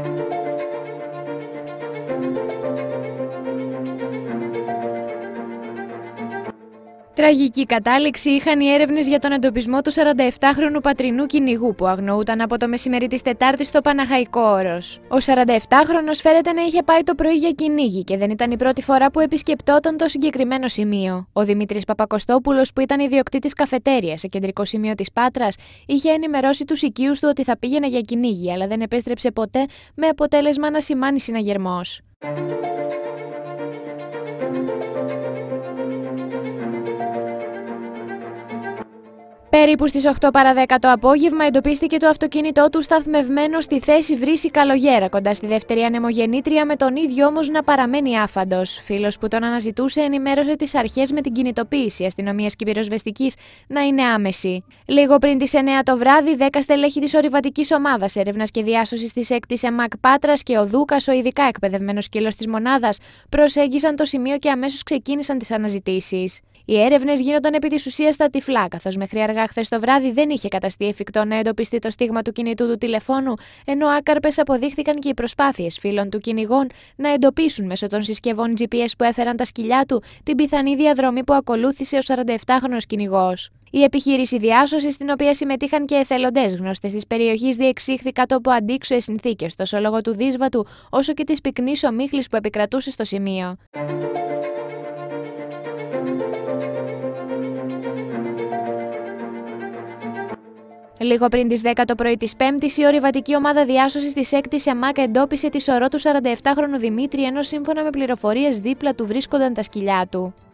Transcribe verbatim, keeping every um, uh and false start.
Τραγική κατάληξη είχαν οι έρευνες για τον εντοπισμό του σαρανταεφτάχρονου πατρινού κυνηγού που αγνοούταν από το μεσημέρι της Τετάρτης στο Παναχαϊκό Όρος. Ο σαρανταεφτάχρονος φέρεται να είχε πάει το πρωί για κυνήγι και δεν ήταν η πρώτη φορά που επισκεπτόταν το συγκεκριμένο σημείο. Ο Δημήτρης Παπακοστόπουλος, που ήταν ιδιοκτήτης καφετέριας σε κεντρικό σημείο της Πάτρας, είχε ενημερώσει τους οικείους του ότι θα πήγαινε για κυνήγι, αλλά δεν επέστρεψε ποτέ, με αποτέλεσμα να σημάνει συναγερμός. Περίπου στις οκτώ παρά δέκα το απόγευμα εντοπίστηκε το αυτοκίνητό του σταθμευμένο στη θέση Βρύση Καλογέρα, κοντά στη δεύτερη ανεμογεννήτρια, με τον ίδιο όμως να παραμένει άφαντος. Φίλος που τον αναζητούσε ενημέρωσε τις αρχές με την κινητοποίηση αστυνομίας και πυροσβεστικής να είναι άμεση. Λίγο πριν τις εννέα το βράδυ, δέκα στελέχη της ορειβατικής ομάδας έρευνας και διάσωσης της έκτης ΕΜΑΚ Πάτρας και ο Δούκας, ο ειδικά εκπαιδευμένος σκύλος της μονάδας, προσέγγισαν το σημείο και αμέσως ξεκίνησαν τις αναζητήσεις. Οι έρευνες γίνονταν επί της ουσίας στα τυφλά, καθώς μέχρι αργά χθες το βράδυ δεν είχε καταστεί εφικτό να εντοπιστεί το στίγμα του κινητού του τηλεφώνου, ενώ άκαρπες αποδείχθηκαν και οι προσπάθειες φίλων του κυνηγών να εντοπίσουν μέσω των συσκευών τζι πι ες που έφεραν τα σκυλιά του την πιθανή διαδρομή που ακολούθησε ο σαρανταεφτάχρονος κυνηγός. Η επιχείρηση διάσωσης, στην οποία συμμετείχαν και εθελοντές γνώστες της περιοχής, διεξήχθη κάτω από αντίξωες συνθήκες, τόσο λόγω του δύσβατου όσο και της πυκνής ομίχλης που επικρατούσε στο σημείο. Λίγο πριν τις δέκα το πρωί της Πέμπτης, η ορειβατική ομάδα διάσωσης της έκτης ΕΜΑΚ εντόπισε τη σωρό του σαρανταεφτάχρονου Δημήτρη, ενώ σύμφωνα με πληροφορίες δίπλα του βρίσκονταν τα σκυλιά του.